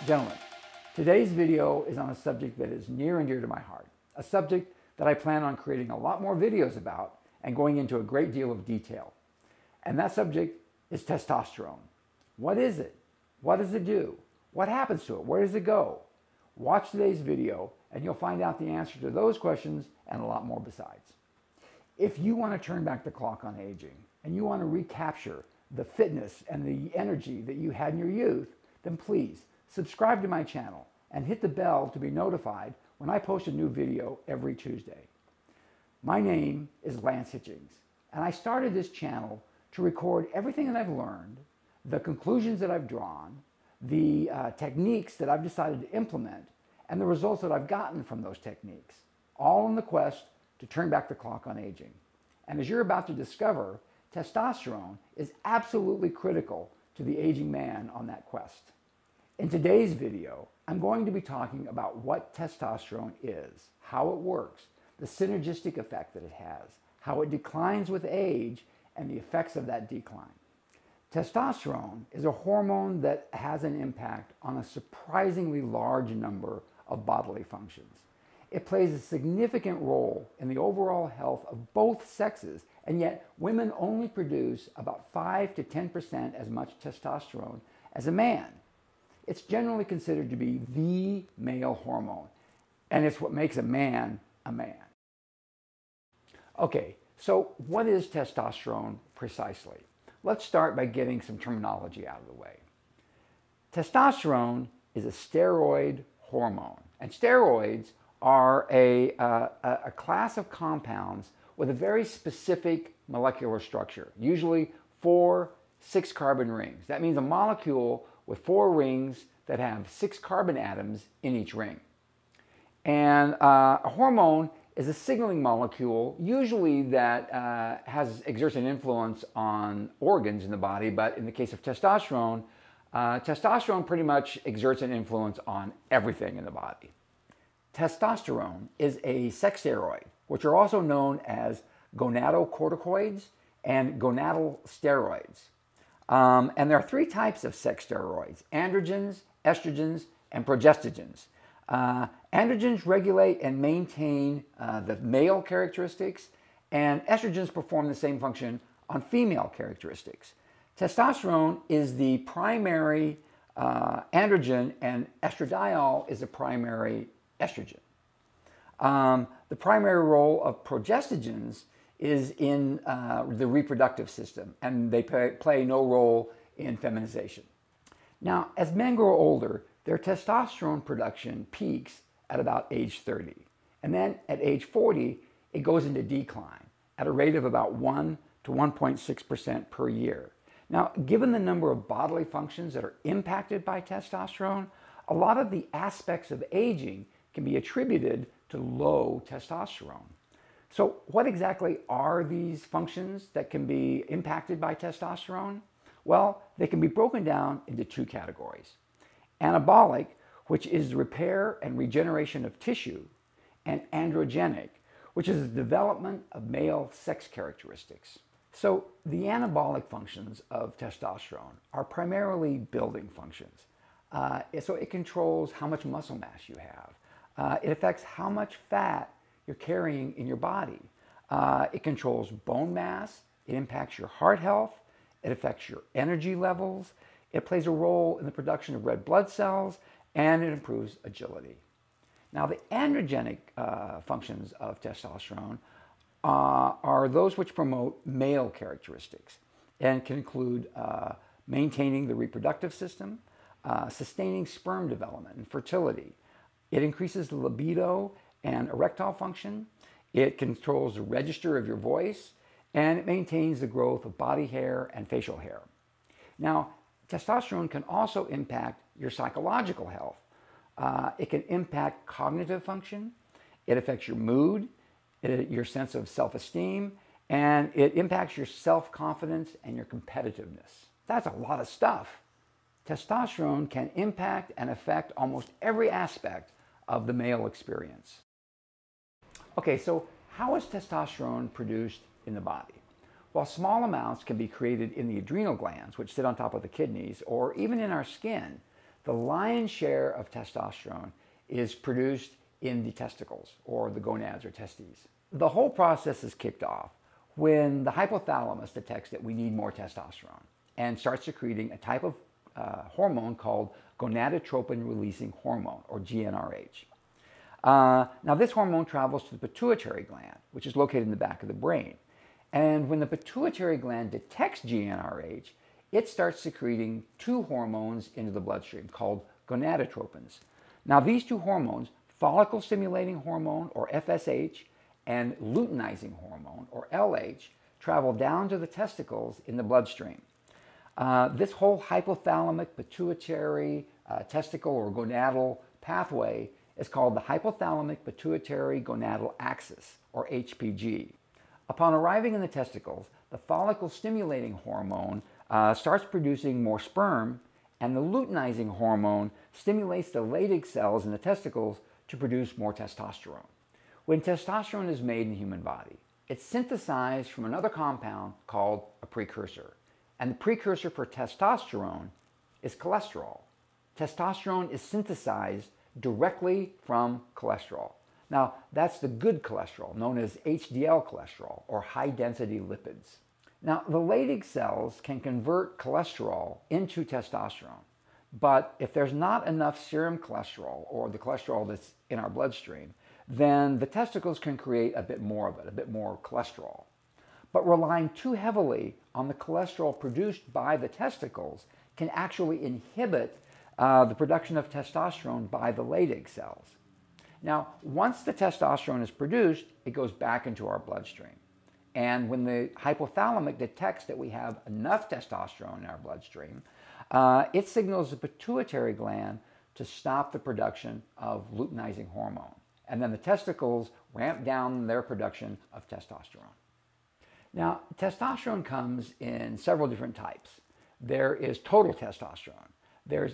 Gentlemen, today's video is on a subject that is near and dear to my heart, a subject that I plan on creating a lot more videos about and going into a great deal of detail. And that subject is testosterone. What is it? What does it do? What happens to it? Where does it go? Watch today's video and you'll find out the answer to those questions and a lot more besides. If you want to turn back the clock on aging and you want to recapture the fitness and the energy that you had in your youth, then please subscribe to my channel and hit the bell to be notified when I post a new video every Tuesday. My name is Lance Hitchings, and I started this channel to record everything that I've learned, the conclusions that I've drawn, the techniques that I've decided to implement, and the results that I've gotten from those techniques, all in the quest to turn back the clock on aging. And as you're about to discover, testosterone is absolutely critical to the aging man on that quest. In today's video, I'm going to be talking about what testosterone is, how it works, the synergistic effect that it has, how it declines with age, and the effects of that decline. Testosterone is a hormone that has an impact on a surprisingly large number of bodily functions. It plays a significant role in the overall health of both sexes, and yet women only produce about 5 to 10% as much testosterone as a man. It's generally considered to be the male hormone, and it's what makes a man a man. Okay, so what is testosterone precisely? Let's start by getting some terminology out of the way. Testosterone is a steroid hormone, and steroids are a class of compounds with a very specific molecular structure, usually 4 6-carbon rings. That means a molecule with 4 rings that have 6 carbon atoms in each ring. And a hormone is a signaling molecule, usually that exerts an influence on organs in the body, but in the case of testosterone, testosterone pretty much exerts an influence on everything in the body. Testosterone is a sex steroid, which are also known as gonadocorticoids and gonadal steroids. And there are 3 types of sex steroids: androgens, estrogens, and progestogens. Androgens regulate and maintain the male characteristics, and estrogens perform the same function on female characteristics. Testosterone is the primary androgen, and estradiol is the primary estrogen. The primary role of progestogens is in the reproductive system, and they play no role in feminization. Now, as men grow older, their testosterone production peaks at about age 30. And then at age 40, it goes into decline at a rate of about 1 to 1.6% per year. Now, given the number of bodily functions that are impacted by testosterone, a lot of the aspects of aging can be attributed to low testosterone. So what exactly are these functions that can be impacted by testosterone? Well, they can be broken down into 2 categories: anabolic, which is the repair and regeneration of tissue, and androgenic, which is the development of male sex characteristics. So the anabolic functions of testosterone are primarily building functions. So it controls how much muscle mass you have. It affects how much fat you're carrying in your body. It controls bone mass. It impacts your heart health. It affects your energy levels. It plays a role in the production of red blood cells, and it improves agility. Now, the androgenic functions of testosterone are those which promote male characteristics and can include maintaining the reproductive system, sustaining sperm development and fertility. It increases the libido and erectile function. It controls the register of your voice, and it maintains the growth of body hair and facial hair. Now, testosterone can also impact your psychological health. It can impact cognitive function. It affects your mood, your sense of self-esteem, and it impacts your self-confidence and your competitiveness. That's a lot of stuff. Testosterone can impact and affect almost every aspect of the male experience. Okay, so how is testosterone produced in the body? While small amounts can be created in the adrenal glands, which sit on top of the kidneys, or even in our skin, The lion's share of testosterone is produced in the testicles, or the gonads or testes. The whole process is kicked off when the hypothalamus detects that we need more testosterone and starts secreting a type of hormone called gonadotropin-releasing hormone, or GnRH. Now, this hormone travels to the pituitary gland, which is located in the back of the brain. And when the pituitary gland detects GnRH, it starts secreting two hormones into the bloodstream called gonadotropins. Now, these two hormones, follicle-stimulating hormone, or FSH, and luteinizing hormone, or LH, travel down to the testicles in the bloodstream. This whole hypothalamic pituitary testicle or gonadal pathway is called the hypothalamic pituitary gonadal axis, or HPG. Upon arriving in the testicles, the follicle-stimulating hormone starts producing more sperm, and the luteinizing hormone stimulates the Leydig cells in the testicles to produce more testosterone. When testosterone is made in the human body, it's synthesized from another compound called a precursor. And the precursor for testosterone is cholesterol. Testosterone is synthesized directly from cholesterol. Now, that's the good cholesterol, known as HDL cholesterol, or high-density lipids. Now, the Leydig cells can convert cholesterol into testosterone, but if there's not enough serum cholesterol, or the cholesterol that's in our bloodstream, then the testicles can create a bit more of it, a bit more cholesterol. But relying too heavily on the cholesterol produced by the testicles can actually inhibit the production of testosterone by the Leydig cells. Now, once the testosterone is produced, it goes back into our bloodstream. And when the hypothalamic detects that we have enough testosterone in our bloodstream, it signals the pituitary gland to stop the production of luteinizing hormone. And then the testicles ramp down their production of testosterone. Now, testosterone comes in several different types. There is total testosterone. There's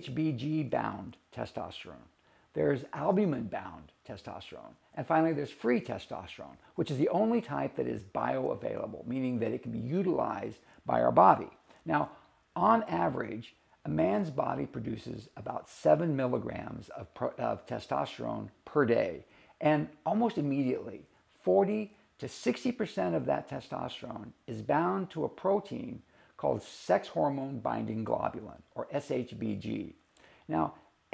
SHBG-bound testosterone. There's albumin-bound testosterone. And finally, there's free testosterone, which is the only type that is bioavailable, meaning that it can be utilized by our body. Now, on average, a man's body produces about 7 milligrams of testosterone per day. And almost immediately, 40 to 60% of that testosterone is bound to a protein called sex hormone binding globulin, or SHBG. Now,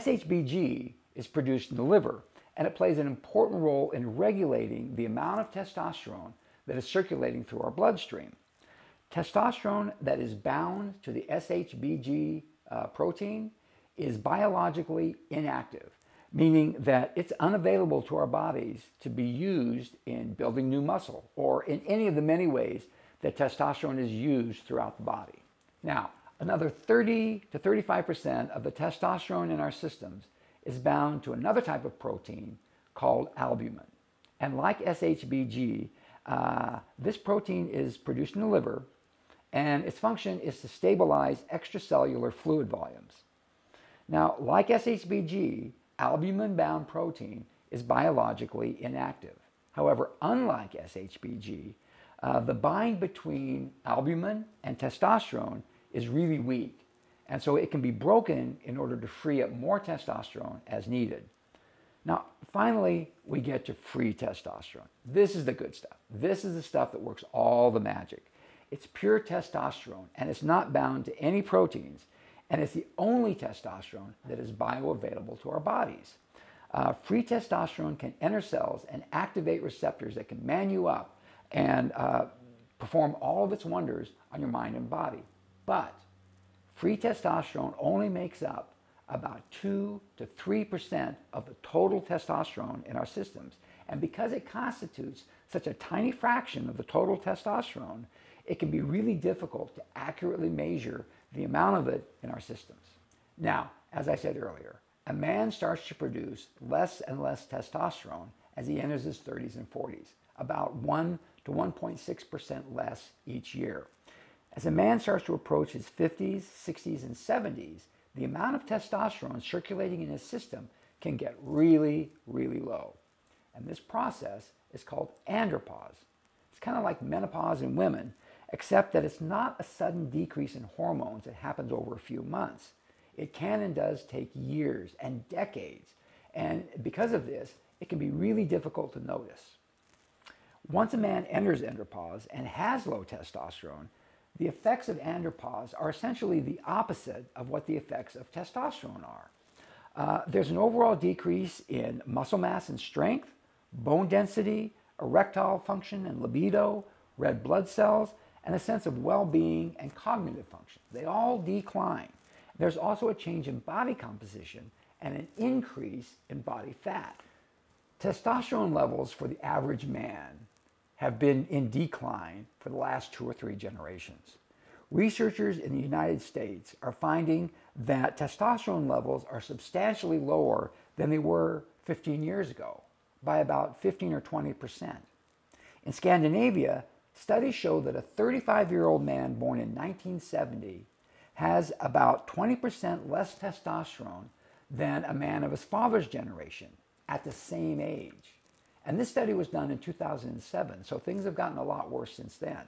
SHBG is produced in the liver, and it plays an important role in regulating the amount of testosterone that is circulating through our bloodstream. Testosterone that is bound to the SHBG protein is biologically inactive, meaning that it's unavailable to our bodies to be used in building new muscle or in any of the many ways that testosterone is used throughout the body. Now, another 30 to 35% of the testosterone in our systems is bound to another type of protein called albumin. And like SHBG, this protein is produced in the liver, and its function is to stabilize extracellular fluid volumes. Now, like SHBG, albumin-bound protein is biologically inactive. However, unlike SHBG, the bind between albumin and testosterone is really weak, and so it can be broken in order to free up more testosterone as needed. Now, finally, we get to free testosterone. This is the good stuff. This is the stuff that works all the magic. It's pure testosterone, and it's not bound to any proteins, and it's the only testosterone that is bioavailable to our bodies. Free testosterone can enter cells and activate receptors that can man you up and perform all of its wonders on your mind and body. But free testosterone only makes up about 2 to 3% of the total testosterone in our systems. And because it constitutes such a tiny fraction of the total testosterone, it can be really difficult to accurately measure the amount of it in our systems. Now, as I said earlier, a man starts to produce less and less testosterone as he enters his 30s and 40s, about 1 to 1.6% less each year. As a man starts to approach his 50s, 60s, and 70s, the amount of testosterone circulating in his system can get really, really low. And this process is called andropause. It's kind of like menopause in women, except that it's not a sudden decrease in hormones that happens over a few months. It can and does take years and decades, and because of this, it can be really difficult to notice. Once a man enters andropause and has low testosterone, the effects of andropause are essentially the opposite of what the effects of testosterone are. There's an overall decrease in muscle mass and strength, bone density, erectile function and libido, red blood cells, and a sense of well-being and cognitive function. They all decline. There's also a change in body composition and an increase in body fat. Testosterone levels for the average man have been in decline for the last 2 or 3 generations. Researchers in the United States are finding that testosterone levels are substantially lower than they were 15 years ago, by about 15 or 20%. In Scandinavia, studies show that a 35-year-old man born in 1970 has about 20% less testosterone than a man of his father's generation at the same age. And this study was done in 2007, so things have gotten a lot worse since then.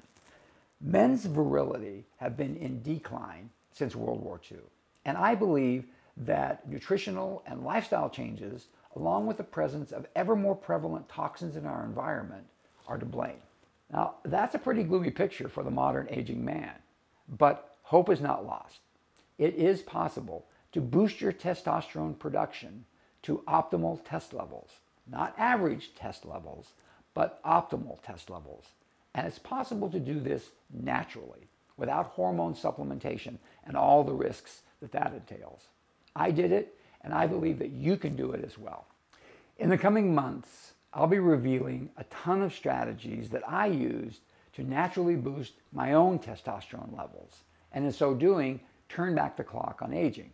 Men's virility have been in decline since World War II. And I believe that nutritional and lifestyle changes, along with the presence of ever more prevalent toxins in our environment, are to blame. Now, that's a pretty gloomy picture for the modern aging man, but hope is not lost. It is possible to boost your testosterone production to optimal test levels. Not average test levels, but optimal test levels. And it's possible to do this naturally, without hormone supplementation and all the risks that that entails. I did it, and I believe that you can do it as well. In the coming months, I'll be revealing a ton of strategies that I used to naturally boost my own testosterone levels, and in so doing, turn back the clock on aging.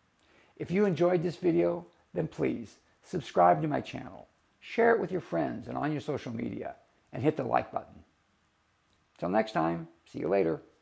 If you enjoyed this video, then please subscribe to my channel, share it with your friends and on your social media, and hit the like button. Till next time, see you later.